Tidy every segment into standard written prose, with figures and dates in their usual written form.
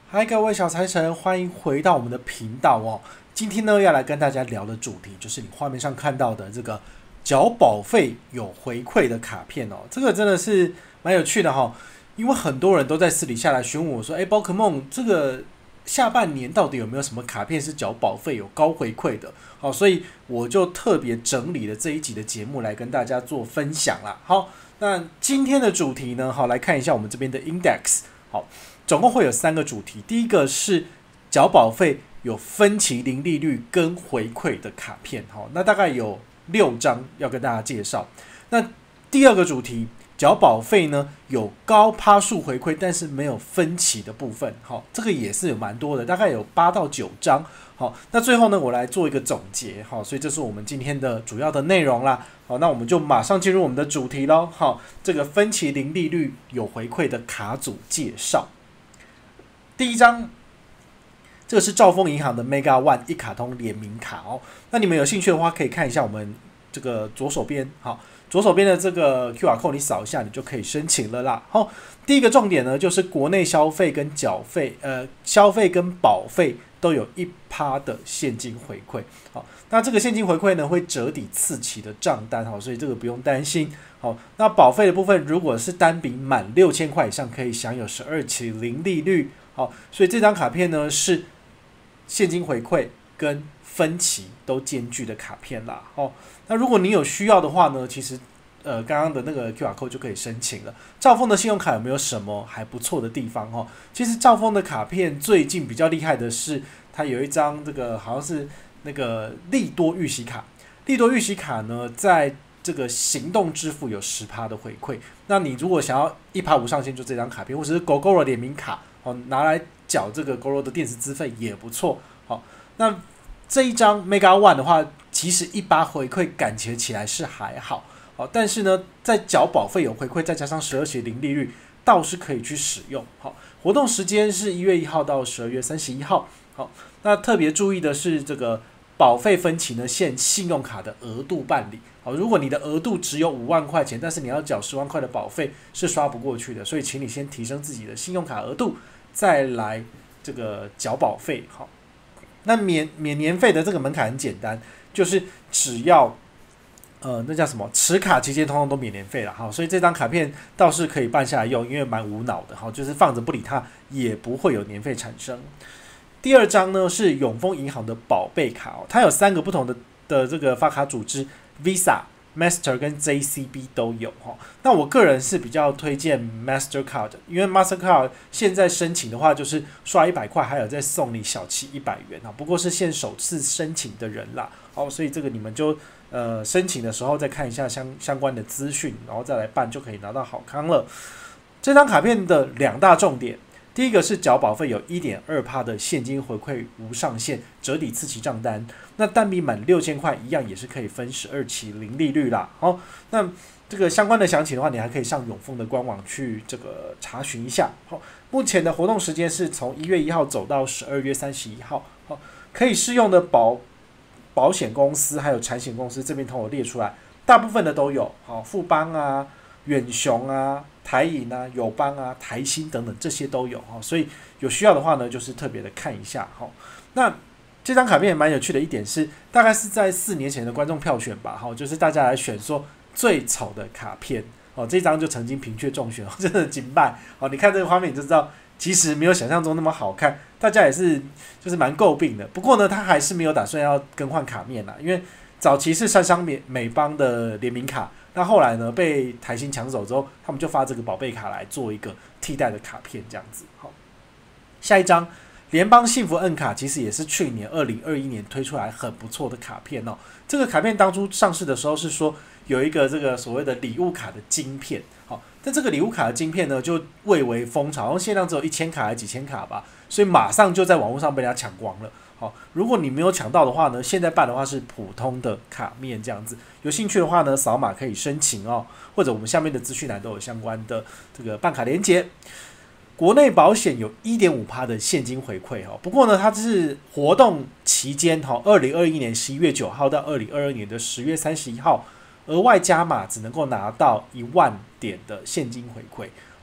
嗨，各位小财神，欢迎回到我们的频道哦。今天呢，要来跟大家聊的主题就是你画面上看到的这个缴保费有回馈的卡片哦。这个真的是蛮有趣的哈、因为很多人都在私底下来询问我说：“宝可梦这个下半年到底有没有什么卡片是缴保费有高回馈的？”好，所以我就特别整理了这一集的节目来跟大家做分享啦。好，那今天的主题呢，好来看一下我们这边的 index。好。总共会有3个主题，第一个是缴保费有分期零利率跟回馈的卡片，那大概有6张要跟大家介绍。那第二个主题，缴保费呢有高趴数回馈，但是没有分期的部分，这个也是有蛮多的，大概有8到9张。好，那最后呢，我来做一个总结，所以这是我们今天的主要的内容啦。好，那我们就马上进入我们的主题咯。好，这个分期零利率有回馈的卡组介绍。第一张，这个是兆丰银行的 Mega One 一卡通联名卡哦。那你们有兴趣的话，可以看一下我们这个左手边，好，左手边的这个 QR code 你扫一下，你就可以申请了啦。好，第一个重点呢，就是国内消费跟消费跟保费都有1%的现金回馈。好，那这个现金回馈呢，会折抵次期的账单，好，所以这个不用担心。好，那保费的部分，如果是单笔满6000块以上，可以享有12期零利率。好，所以这张卡片呢是现金回馈跟分期都兼具的卡片啦。那如果你有需要的话呢，其实刚刚的那个 QR code 就可以申请了。兆丰的信用卡有没有什么还不错的地方？其实兆丰的卡片最近比较厉害的是，它有一张这个好像是那个利多预习卡。利多预习卡呢，在这个行动支付有10%的回馈。那你如果想要1%无上限，就这张卡片，或者是 GoGo 的联名卡。拿来缴这个 GoGo 的电子资费也不错。好，那这一张 Mega One 的话，其实1%回馈感觉起来是还好，但是呢，在缴保费有回馈，再加上12期零利率，倒是可以去使用。好，活动时间是1月1号到12月31号。好，那特别注意的是，这个保费分期呢，限信用卡的额度办理。好，如果你的额度只有5万块钱，但是你要缴10万块的保费，是刷不过去的，所以请你先提升自己的信用卡额度。再来这个缴保费。好，那免年费的这个门槛很简单，就是只要那叫什么持卡期间通通都免年费了。好，所以这张卡片倒是可以办下来用，因为蛮无脑的。好，就是放着不理它也不会有年费产生。第二张呢是永丰银行的宝贝卡，它有3个不同的这个发卡组织 Visa、Master 跟 JCB 都有。那我个人是比较推荐 Mastercard， 因为 Mastercard 现在申请的话就是刷100块，还有再送你小七100元，不过是限首次申请的人啦。好，所以这个你们就申请的时候再看一下相关的资讯，然后再来办就可以拿到好康了。这张卡片的2大重点，第一个是缴保费有 1.2% 的现金回馈无上限，折抵次期账单。那单笔满6000块一样也是可以分12期零利率啦。好，那这个相关的详情的话，你还可以上永丰的官网去这个查询一下。好，目前的活动时间是从1月1号走到12月31号。好，可以适用的保险公司还有产险公司这边都有列出来，大部分的都有。好，富邦啊、远雄啊、台银啊、友邦啊、台新等等这些都有。所以有需要的话呢，就是特别的看一下。那这张卡片也蛮有趣的一点是，大概是在4年前的观众票选吧，就是大家来选说最丑的卡片，这张就曾经平确中选，真的惊拜。你看这个画面你就知道，其实没有想象中那么好看，大家也是就是蛮诟病的。不过呢，他还是没有打算要更换卡面啦，因为早期是杉商美邦的联名卡，那后来呢被台新抢走之后，他们就发这个宝贝卡来做一个替代的卡片，这样子。好，下一张。联邦幸福 N 卡其实也是去年2021年推出来很不错的卡片哦。这个卡片当初上市的时候是说有一个这个所谓的礼物卡的晶片，好，但这个礼物卡的晶片呢就蔚为风潮，好像限量只有1000卡还几千卡吧，所以马上就在网络上被人家抢光了。好，如果你没有抢到的话呢，现在办的话是普通的卡面这样子。有兴趣的话呢，扫码可以申请哦，或者我们下面的资讯栏都有相关的这个办卡连结。国内保险有 1.5% 的现金回馈，不过呢，它是活动期间，2021年11月9号到2022年的10月31号，额外加码只能够拿到1万点的现金回馈。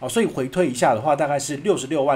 好，所以回推一下的话，大概是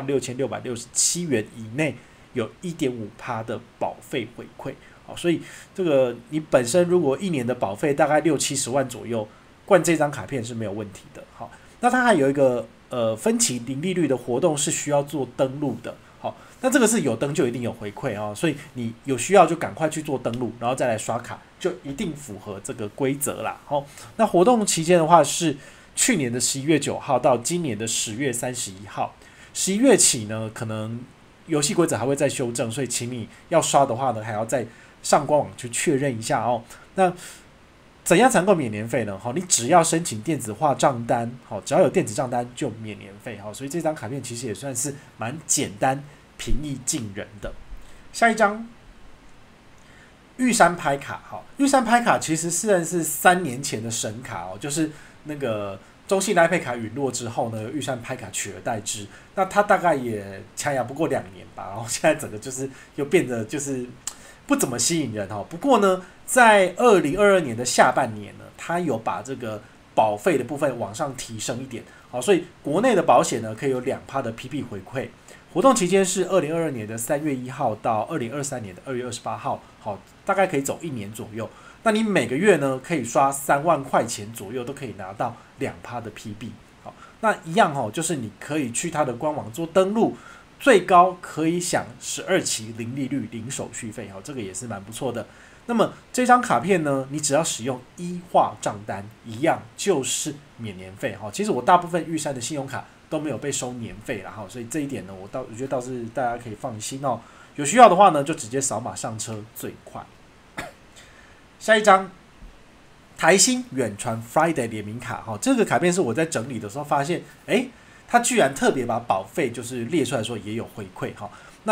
666667元以内，有1.5%的保费回馈。好，所以这个你本身如果一年的保费大概60-70万左右，灌这张卡片是没有问题的。好，那它还有一个分期零利率的活动是需要做登录的。好，那这个是有登就一定有回馈啊，所以你有需要就赶快去做登录，然后再来刷卡，就一定符合这个规则啦。好，那活动期间的话是去年的11月9号到今年的10月31号，11月起呢，可能游戏规则还会再修正，所以请你要刷的话呢，还要再上官网去确认一下哦。那怎样才能够免年费呢？好，你只要申请电子化账单，好，只要有电子账单就免年费。好，所以这张卡片其实也算是蛮简单、平易近人的。下一张，玉山拍卡。好，玉山拍卡其实虽然是3年前的神卡哦，就是那个中信 LINE Pay 卡陨落之后呢，玉山拍卡取而代之。那它大概也强压不过2年吧，然后现在整个就是又变得就是不怎么吸引人哈。不过呢，在2022年的下半年呢，它有把这个保费的部分往上提升一点。好，所以国内的保险呢可以有2%的 PP 回馈。活动期间是2022年的3月1号到2023年的2月28号，好，大概可以走1年左右。那你每个月呢可以刷3万块钱左右，都可以拿到2%的 PB。好，那一样哈，就是你可以去它的官网做登录，最高可以享12期零利率、零手续费。好，这个也是蛮不错的。那么这张卡片呢，你只要使用1化账单，一样就是免年费。好，其实我大部分玉山的信用卡都没有被收年费啦，所以这一点呢，我觉得倒是大家可以放心哦。有需要的话呢，就直接扫码上车最快。下一张，台新远传 Friday 联名卡。这个卡片是我在整理的时候发现，它居然特别把保费就是列出来说也有回馈。那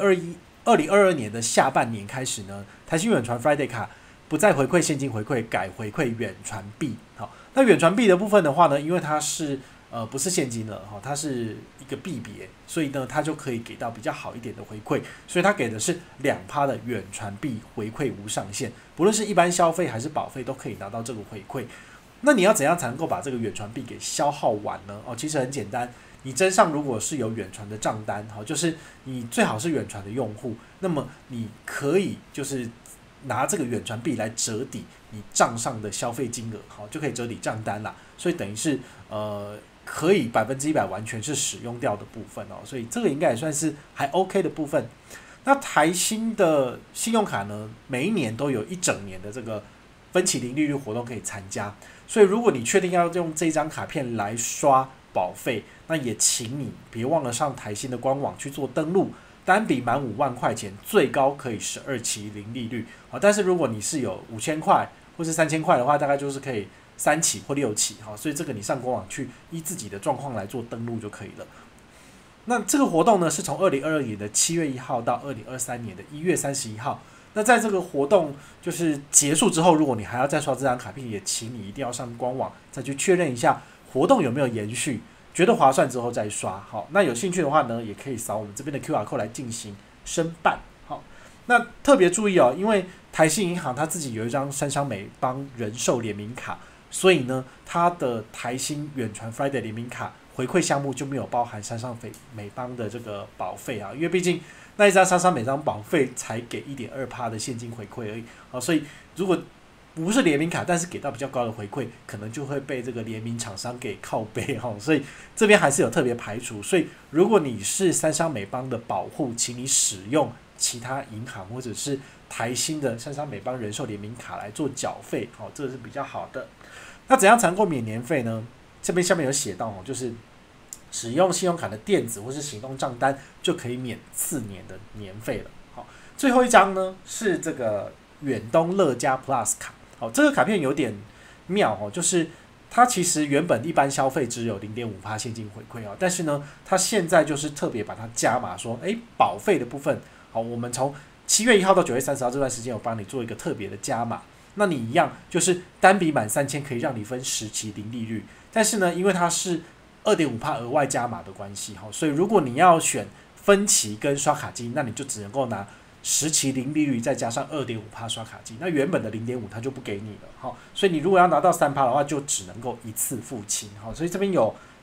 2022年的下半年开始呢，台新远传 Friday 卡不再回馈现金回馈，改回馈远传币。好，那远传币的部分的话呢，因为它是不是现金了，它是一个币别，所以呢它就可以给到比较好一点的回馈，所以它给的是2%的远传币回馈无上限，不论是一般消费还是保费都可以拿到这个回馈。那你要怎样才能够把这个远传币给消耗完呢？其实很简单，你身上如果是有远传的账单，就是你最好是远传的用户，那么你可以就是拿这个远传币来折抵你账上的消费金额，就可以折抵账单啦，所以等于是可以100%完全是使用掉的部分哦，所以这个应该也算是还 OK 的部分。那台新的信用卡呢，每一年都有1整年的这个分期零利率活动可以参加，所以如果你确定要用这张卡片来刷保费，那也请你别忘了上台新的官网去做登录，单笔满5万块钱，最高可以12期零利率。但是如果你是有5000块或是3000块的话，大概就是可以3期或6期，所以这个你上官网去依自己的状况来做登录就可以了。那这个活动呢，是从2022年的7月1号到2023年的1月31号。那在这个活动就是结束之后，如果你还要再刷这张卡片，也请你一定要上官网再去确认一下活动有没有延续，觉得划算之后再刷。好，那有兴趣的话呢，也可以扫我们这边的 QR code 来进行申办。好，那特别注意哦，因为台新银行它自己有一张三商美邦人寿联名卡，所以呢，它的台新远传 Friday 联名卡回馈项目就没有包含三商美邦的这个保费啊，因为毕竟那一张三商美邦保费才给1.2%的现金回馈而已，所以如果不是联名卡，但是给到比较高的回馈，可能就会被这个联名厂商给靠背，所以这边还是有特别排除。所以如果你是三商美邦的保户，请你使用其他银行或者是台新的三商美邦人寿联名卡来做缴费，这个是比较好的。那怎样才能够免年费呢？这边下面有写到，就是使用信用卡的电子或是行动账单就可以免4年的年费了。好，最后一张呢是这个远东乐家 Plus 卡。好，这个卡片有点妙哦，就是它其实原本一般消费只有 0.5% 现金回馈，但是呢，它现在就是特别把它加码说，保费的部分，好，我们从7月1号到9月30号这段时间，我帮你做一个特别的加码。那你一样就是单笔满3000可以让你分10期零利率，但是呢，因为它是2.5% 额外加码的关系，所以如果你要选分期跟刷卡金，那你就只能够拿10期零利率再加上2.5% 刷卡金，那原本的 0.5% 它就不给你了，所以你如果要拿到3%的话，就只能够一次付清，所以这边有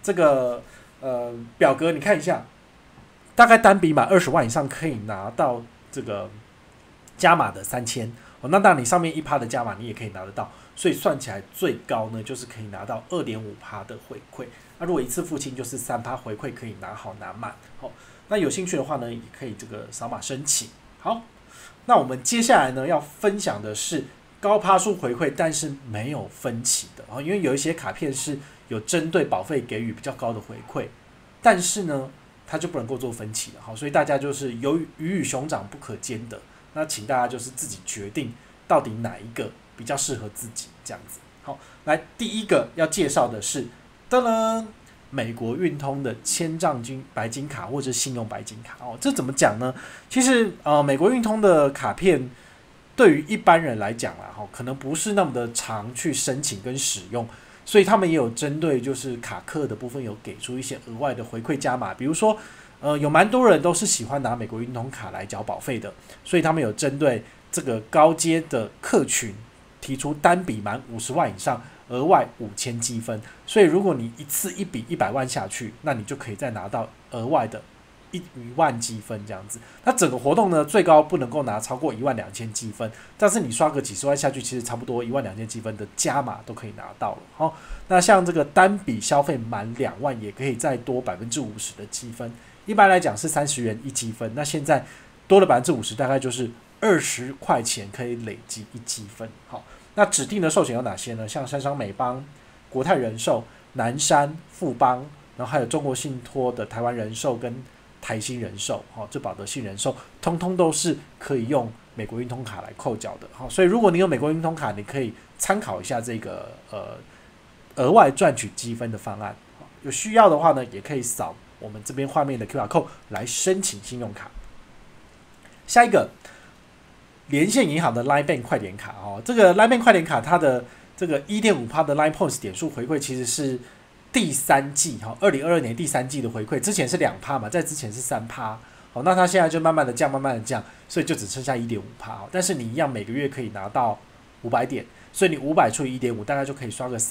这个表格你看一下，大概单笔满20万以上可以拿到这个加码的3000。那当然你上面1%的加码你也可以拿得到，所以算起来最高呢就是可以拿到2.5% 的回馈。那如果一次付清就是3%回馈，可以拿好拿满。好，那有兴趣的话呢，也可以这个扫码申请。好，那我们接下来呢要分享的是高趴数回馈，但是没有分期的。因为有一些卡片是有针对保费给予比较高的回馈，但是呢它就不能够做分期了。好，所以大家就是由于鱼与熊掌不可兼得。那请大家就是自己决定到底哪一个比较适合自己这样子。好，来第一个要介绍的是，噔噔，美国运通的千丈金白金卡或者信用白金卡。这怎么讲呢？其实美国运通的卡片对于一般人来讲啦，可能不是那么的常去申请跟使用，所以他们也有针对就是卡客的部分有给出一些额外的回馈加码，比如说。有蛮多人都是喜欢拿美国运通卡来缴保费的，所以他们有针对这个高阶的客群提出单笔满50万以上额外5000积分，所以如果你一次一笔100万下去，那你就可以再拿到额外的1万积分这样子。那整个活动呢，最高不能够拿超过12000积分，但是你刷个几十万下去，其实差不多12000积分的加码都可以拿到了。那像这个单笔消费满2万，也可以再多50%的积分。一般来讲是30元1积分，那现在多了50%，大概就是20块钱可以累积1积分。好，那指定的寿险有哪些呢？像山商美邦、国泰人寿、南山、富邦，然后还有中国信托的台湾人寿跟台新人寿，这保德信人寿，通通都是可以用美国运通卡来扣缴的。好，所以如果你有美国运通卡，你可以参考一下这个额外赚取积分的方案。有需要的话呢，也可以扫我们这边画面的 QR code 来申请信用卡。下一个，连线银行的 Line Bank 快点卡这个 Line Bank 快点卡，它的这个 1.5% 的 Line Points 点数回馈其实是第三季2022年第三季的回馈，之前是2%嘛，在之前是3%。好，那它现在就慢慢的降，所以就只剩下 1.5%。但是你一样每个月可以拿到500点，所以你500除以 1.5， 大概就可以刷个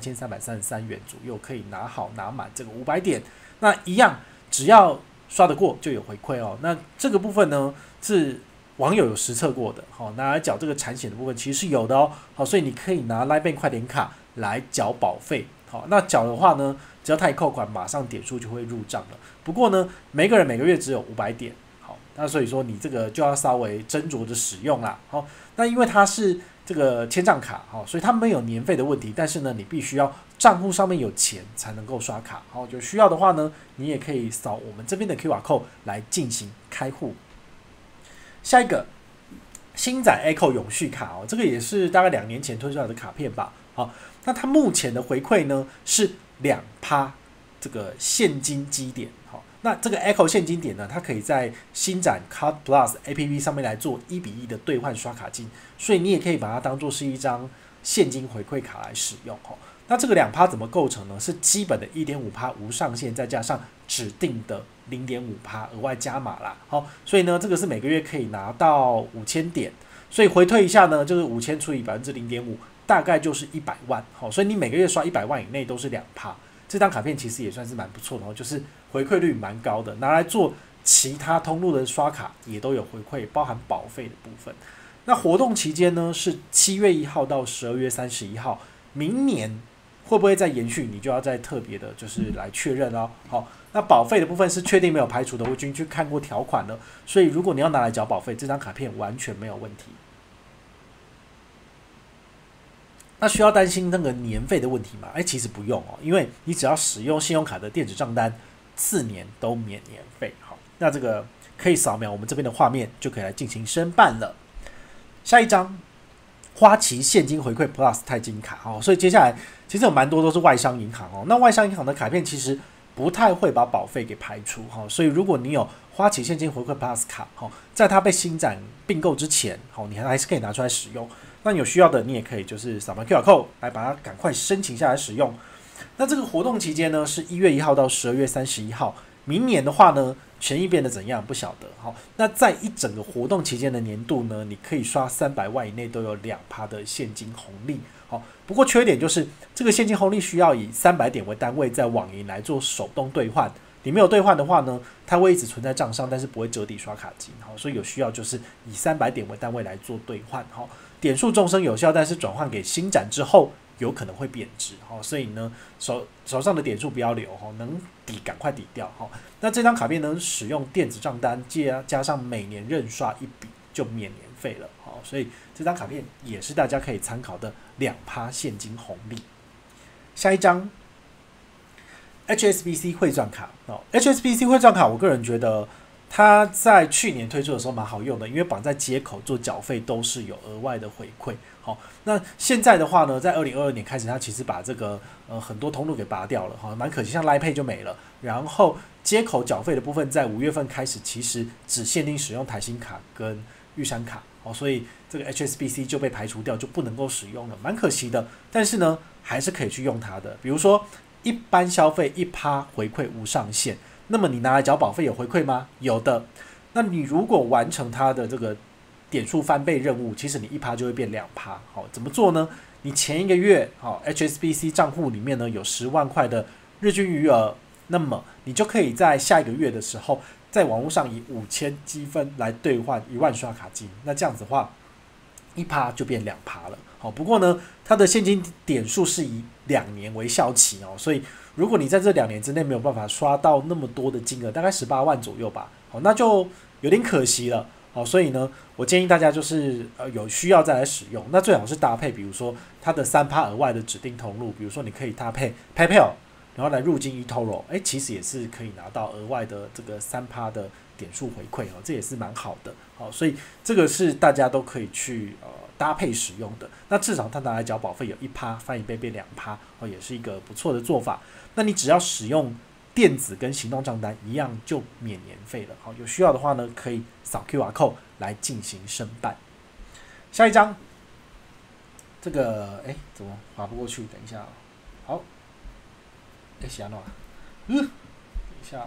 33333元左右，可以拿好拿满这个500点。那一样，只要刷得过就有回馈那这个部分呢是网友有实测过的，拿来缴这个产险的部分其实是有的好，所以你可以拿 Line Bank 快点卡来缴保费。好，那缴的话呢，只要他一扣款，马上点数就会入账了。不过呢，每个人每个月只有500点。好，那所以说你这个就要稍微斟酌的使用啦。好，那因为它是这个千账卡，所以它没有年费的问题，但是呢，你必须要账户上面有钱才能够刷卡。好，有需要的话呢，你也可以扫我们这边的 QR code 来进行开户。下一个，星展 Echo 永续卡这个也是大概2年前推出来的卡片吧。好，那它目前的回馈呢是2%这个现金积点。好，那这个 Echo 现金点呢，它可以在星展 Card Plus APP 上面来做1:1的兑换刷卡金，所以你也可以把它当做是一张现金回馈卡来使用。那这个2%怎么构成呢？是基本的 1.5% 无上限，再加上指定的 0.5% 额外加码啦。好，所以呢，这个是每个月可以拿到5000点，所以回退一下呢，就是5000除以 0.5%， 大概就是100万。好，所以你每个月刷100万以内都是2%。这张卡片其实也算是蛮不错的就是回馈率蛮高的，拿来做其他通路的刷卡也都有回馈，包含保费的部分。那活动期间呢是7月1号到12月31号，明年会不会再延续，你就要再特别的就是来确认咯。好，那保费的部分是确定没有排除的，我已经去看过条款了，所以如果你要拿来缴保费，这张卡片完全没有问题。那需要担心那个年费的问题吗？其实不用因为你只要使用信用卡的电子账单，4年都免年费。好，那这个可以扫描我们这边的画面，就可以来进行申办了。下一张，花旗现金回馈 Plus 钛金卡所以接下来其实有蛮多都是外商银行那外商银行的卡片其实不太会把保费给排除所以如果你有花旗现金回馈 Plus 卡在它被星展并购之前你还是可以拿出来使用。那有需要的你也可以就是扫描 QR code 来把它赶快申请下来使用。那这个活动期间呢是1月1号到12月31号，明年的话呢权益变得怎样不晓得。好，那在一整个活动期间的年度呢，你可以刷300万以内都有2%的现金红利。好，不过缺点就是这个现金红利需要以300点为单位在网银来做手动兑换。你没有兑换的话呢，它会一直存在账上，但是不会折抵刷卡金。好，所以有需要就是以300点为单位来做兑换。好，点数终身有效，但是转换给新展之后有可能会贬值。好，所以呢手上的点数不要留，能抵赶快抵掉。好，那这张卡片呢，使用电子账单加上每年认刷一笔就免年费了。好，所以这张卡片也是大家可以参考的2%现金红利。下一张。HSBC 汇赚卡HSBC 汇赚卡，我个人觉得它在去年推出的时候蛮好用的，因为绑在接口做缴费都是有额外的回馈。好，那现在的话呢，在2022年开始，它其实把这个很多通路给拔掉了，蛮可惜，像 Line Pay 就没了。然后接口缴费的部分，在5月份开始，其实只限定使用台新卡跟玉山卡，所以这个 HSBC 就被排除掉，就不能够使用了，蛮可惜的。但是呢，还是可以去用它的，比如说。一般消费1%回馈无上限，那么你拿来缴保费有回馈吗？有的。那你如果完成它的这个点数翻倍任务，其实你1%就会变2%。好，怎么做呢？你前一个月HSBC 账户里面呢有10万块的日均余额，那么你就可以在下一个月的时候，在网络上以5000积分来兑换1万刷卡金。那这样子的话，1%就变2%了。好，不过呢，它的现金点数是以2年为效期所以如果你在这2年之内没有办法刷到那么多的金额，大概18万左右吧，好，那就有点可惜了。好，所以呢，我建议大家就是有需要再来使用，那最好是搭配，比如说它的3%额外的指定通路，比如说你可以搭配 PayPal， 然后来入金 eToro， 其实也是可以拿到额外的这个3%的点数回馈这也是蛮好的。好，所以这个是大家都可以去搭配使用的，那至少它拿来缴保费有1%，翻一倍变2%，也是一个不错的做法。那你只要使用电子跟行动账单一样就免年费了。好，有需要的话呢，可以扫 QR code 来进行申办。下一张，这个怎么滑不过去？等一下好，写完了等一下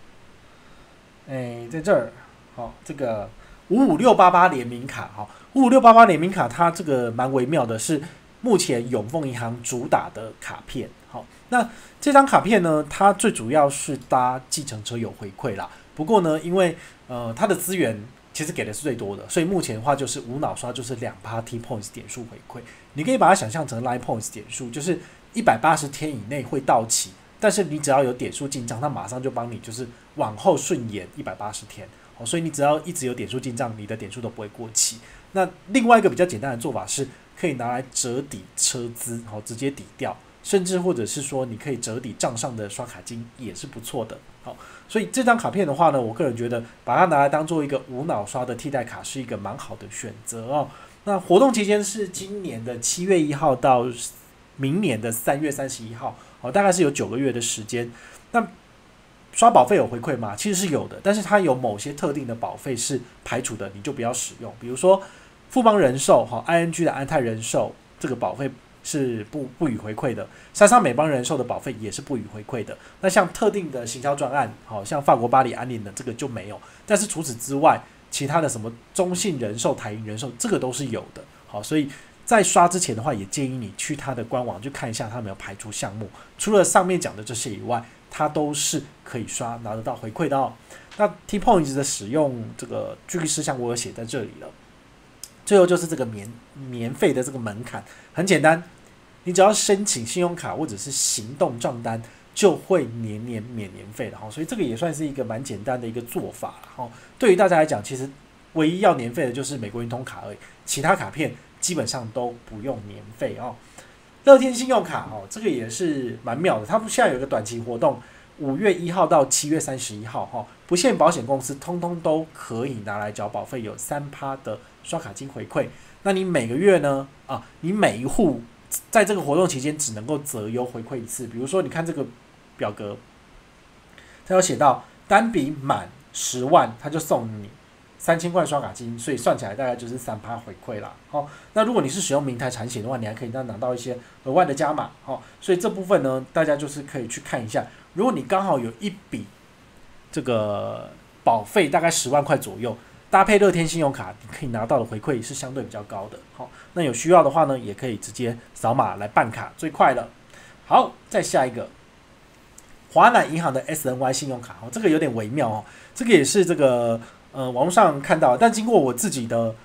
在这儿，好，这个。55688联名卡，55688联名卡，它这个蛮微妙的，是目前永丰银行主打的卡片。好，那这张卡片呢，它最主要是搭计程车有回馈啦。不过呢，因为它的资源其实给的是最多的，所以目前的话就是无脑刷就是2% T Points 点数回馈。你可以把它想象成 Line Points 点数，就是180天以内会到期，但是你只要有点数进账，它马上就帮你就是往后顺延180天。所以你只要一直有点数进账，你的点数都不会过期。那另外一个比较简单的做法是，可以拿来折抵车资，直接抵掉，甚至或者是说你可以折抵账上的刷卡金，也是不错的。好，所以这张卡片的话呢，我个人觉得把它拿来当做一个无脑刷的替代卡，是一个蛮好的选择那活动期间是今年的7月1号到明年的3月31号，大概是有9个月的时间。那刷保费有回馈吗？其实是有的，但是它有某些特定的保费是排除的，你就不要使用。比如说富邦人寿ING 的安泰人寿这个保费是不予回馈的，莎莎美邦人寿的保费也是不予回馈的。那像特定的行销专案，像法国巴黎安联的这个就没有。但是除此之外，其他的什么中信人寿、台银人寿，这个都是有的。好，所以在刷之前的话，也建议你去它的官网去看一下它有没有排除项目。除了上面讲的这些以外，它都是可以刷拿得到回馈的那 T-Points 的使用这个注意事项我有写在这里了。最后就是这个免费的这个门槛，很简单，你只要申请信用卡或者是行动账单，就会年年免年费的所以这个也算是一个蛮简单的一个做法对于大家来讲，其实唯一要年费的就是美国运通卡而已，其他卡片基本上都不用年费乐天信用卡这个也是蛮妙的，它现在有一个短期活动，5月1号到7月31号不限保险公司通通都可以拿来缴保费，有3%的刷卡金回馈。那你每个月呢你每一户在这个活动期间只能够择优回馈一次。比如说你看这个表格，它有写到单笔满10万，它就送你3000块刷卡金，所以算起来大概就是3%回馈啦。那如果你是使用明台产险的话，你还可以拿到一些额外的加码所以这部分呢，大家就是可以去看一下。如果你刚好有一笔这个保费大概10万块左右，搭配乐天信用卡，你可以拿到的回馈是相对比较高的。好，那有需要的话呢，也可以直接扫码来办卡，最快了。好，再下一个，华南银行的 SNY 信用卡，这个有点微妙哦，这个也是这个网络上看到，但经过我自己的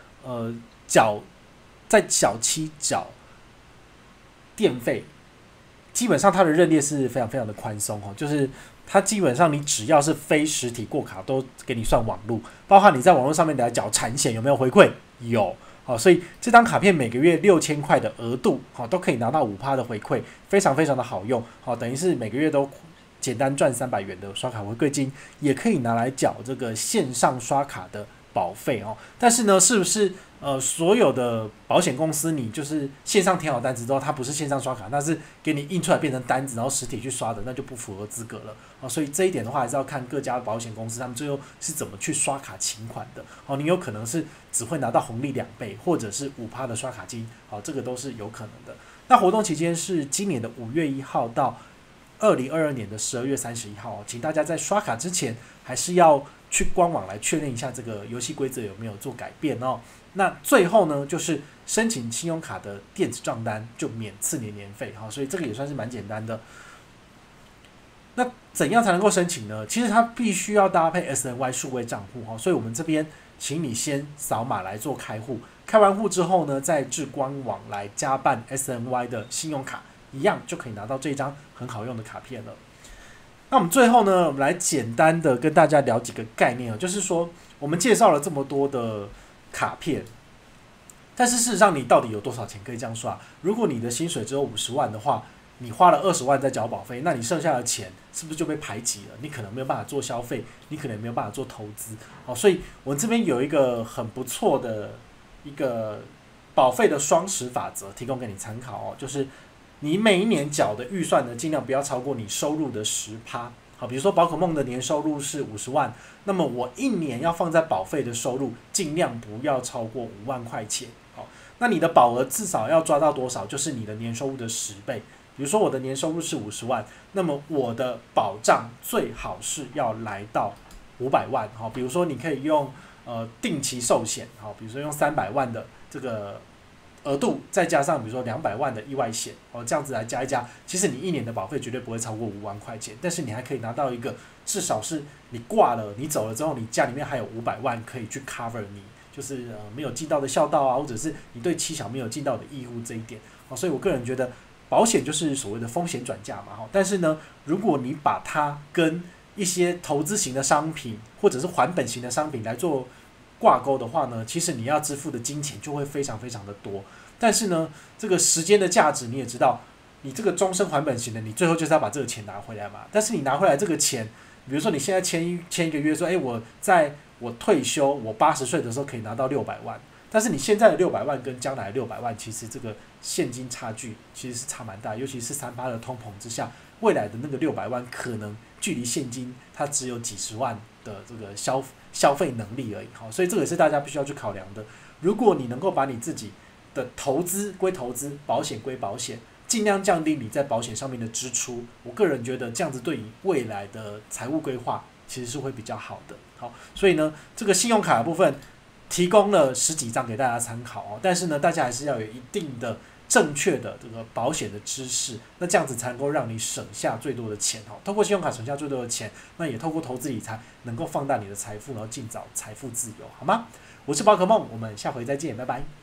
在小七缴电费，基本上它的认列是非常非常的宽松哦，就是它基本上你只要是非实体过卡都给你算网路，包括你在网络上面来缴产险有没有回馈？有。好，所以这张卡片每个月6000块的额度，好，都可以拿到5%的回馈，非常非常的好用。好，等于是每个月都简单赚300元的刷卡回馈金，也可以拿来缴这个线上刷卡的保费哦。但是呢，是不是所有的保险公司你就是线上填好单子之后，它不是线上刷卡，那是给你印出来变成单子，然后实体去刷的，那就不符合资格了哦。所以这一点的话，还是要看各家保险公司他们最后是怎么去刷卡请款的哦。你有可能是只会拿到红利2倍，或者是5%的刷卡金，好，这个都是有可能的。那活动期间是今年的5月1号到2022年的12月31号哦，请大家在刷卡之前还是要去官网来确认一下这个游戏规则有没有做改变哦。那最后呢，就是申请信用卡的电子账单就免次年年费，所以这个也算是蛮简单的。那怎样才能够申请呢？其实它必须要搭配 SNY 数位账户，所以我们这边请你先扫码来做开户，开完户之后呢，再至官网来加办 SNY 的信用卡，一样就可以拿到这张很好用的卡片了。那我们最后呢，我们来简单的跟大家聊几个概念，就是说我们介绍了这么多的卡片，但是事实上你到底有多少钱可以这样刷？如果你的薪水只有50万的话，你花了20万在缴保费，那你剩下的钱是不是就被排挤了？你可能没有办法做消费，你可能没有办法做投资。好，所以我们这边有一个很不错的一个保费的双10法则，提供给你参考哦，就是你每一年缴的预算呢，尽量不要超过你收入的10%。好，比如说宝可梦的年收入是50万，那么我一年要放在保费的收入尽量不要超过5万块钱。好，那你的保额至少要抓到多少？就是你的年收入的10倍。比如说我的年收入是50万，那么我的保障最好是要来到500万。好，比如说你可以用定期寿险，好，比如说用300万的这个额度，再加上比如说200万的意外险，这样子来加一加，其实你一年的保费绝对不会超过5万块钱，但是你还可以拿到一个至少是你挂了，你走了之后，你家里面还有500万可以去 cover 你，就是没有尽到的孝道啊，或者是你对妻小没有尽到的义务这一点。所以我个人觉得保险就是所谓的风险转嫁嘛，但是呢，如果你把它跟一些投资型的商品或者是还本型的商品来做挂钩的话呢，其实你要支付的金钱就会非常非常的多。但是呢，这个时间的价值你也知道，你这个终身还本型的，你最后就是要把这个钱拿回来嘛。但是你拿回来这个钱，比如说你现在签一个约说，我在我退休，我80岁的时候可以拿到600万，但是你现在的600万跟将来的600万，其实这个现金差距其实是差蛮大，尤其是3%的通膨之下，未来的那个600万可能距离现金它只有几十万的这个消费能力而已，所以这个也是大家必须要去考量的。如果你能够把你自己的投资归投资，保险归保险，尽量降低你在保险上面的支出，我个人觉得这样子对你未来的财务规划其实是会比较好的。好，所以呢，这个信用卡的部分提供了10几张给大家参考但是呢，大家还是要有一定的正确的这个保险的知识，那这样子才能够让你省下最多的钱透过信用卡省下最多的钱，那也透过投资理财能够放大你的财富，然后尽早财富自由，好吗？我是宝可梦，我们下回再见，拜拜。